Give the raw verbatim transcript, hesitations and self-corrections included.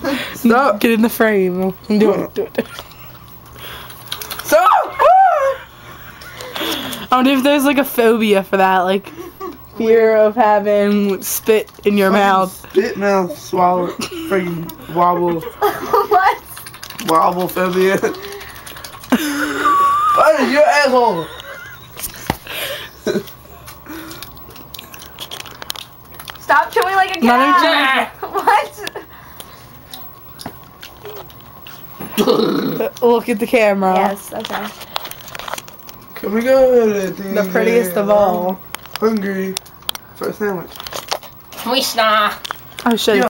Stop. Get in the frame. I'm doing it. Do it. Stop. I wonder if there's like a phobia for that, like fear of having spit in your mouth. Spit mouth, swallow, freaking wobble. What? Wobble phobia. What is your asshole? Stop chewing like a cat. What? Look at the camera. Yes, okay. Can we go to the The prettiest of all. Hungry for a sandwich. Krishna. I should.